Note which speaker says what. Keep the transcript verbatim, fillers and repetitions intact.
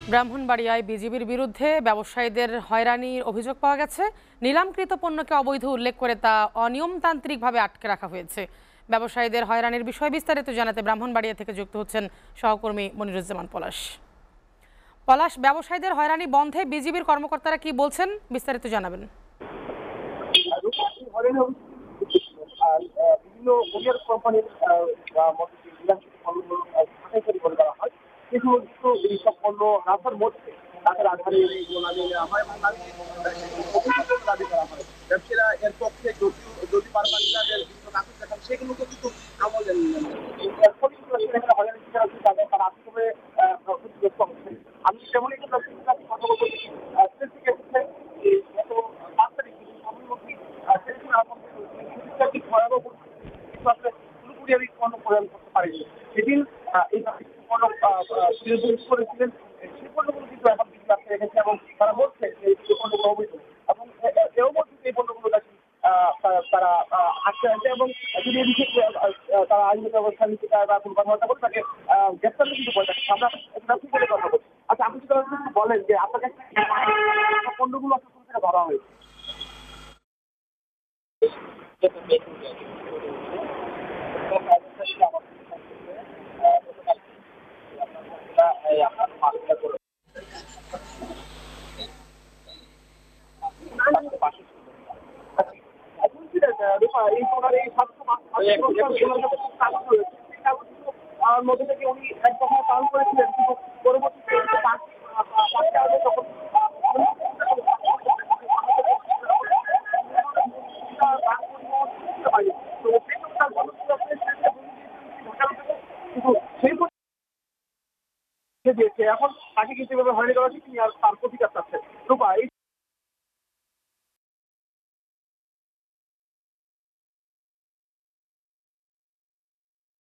Speaker 1: ব্রাহ্মণবাড়িয়ায় বিজিবির বিরুদ্ধে ব্যবসায়ীদের হয়রানির অভিযোগ পাওয়া গেছে। নিলামকৃত পণ্যকে অবৈধ উল্লেখ করে তা অনিয়মতান্ত্রিকভাবে আটকে রাখা হয়েছে। ব্যবসায়ীদের হয়রানির বিষয়ে বিস্তারিত জানাতে ব্রাহ্মণবাড়িয়া থেকে যুক্ত হচ্ছেন সহকর্মী মনিরুজ্জামান পলাশ। পলাশ, ব্যবসায়ীদের হয়রানি বন্ধে বিজিবির কর্মকর্তারা কি বলছেন, বিস্তারিত জানাবেন।
Speaker 2: বিভিন্ন কোরিয়ার কোম্পানির যে সমস্ত এইসব পণ্য রাখার মধ্যে তাদের আধারে হয় এবং দাবি করা হয়। ব্যবসায়ীরা এর পক্ষে যদি পারবেন কাগজ দেখান সেগুলো কিন্তু আমলের হয়রানি তাদের তারা আর্থিকভাবে ক্ষতিগ্রস্ত হচ্ছে। আমি তেমন একটা ব্যবসায়ীর কাছে কথা বলতে পুরোপুরি আমি পণ্য প্রদান করতে পারিনি। সেদিন এই পণ্য করেছিলেন, সেই পণ্যগুলো কিন্তু এখন কিন্তু রাখতে রেখেছে এবং তারা বলছে যে এই পণ্যগুলো অবৈধ এবং এও বলছে যে এই পণ্যগুলো নাকি তারা আটকে আছে এবং যদি এদিকে তারা আইনি ব্যবস্থা নিতে চায় বা কোনো কথাবার্তা বলে তাকে গ্রেপ্তার কিন্তু বলে থাকে। আমরা ব্যবসা করে কথা বলি। আচ্ছা, আপনি যদি বলেন যে আপনাকে পণ্যগুলো আপনার কোন থেকে ধরা হয়েছে? মধ্যে থেকে উনি এক দফা পালন করেছিলেন, কিন্তু পরবর্তীতে যখন দিয়েছে, এখন তাকে কিন্তু এভাবে হয়রানি করা হচ্ছে, তিনি আর তার প্রতিকার চাচ্ছেন।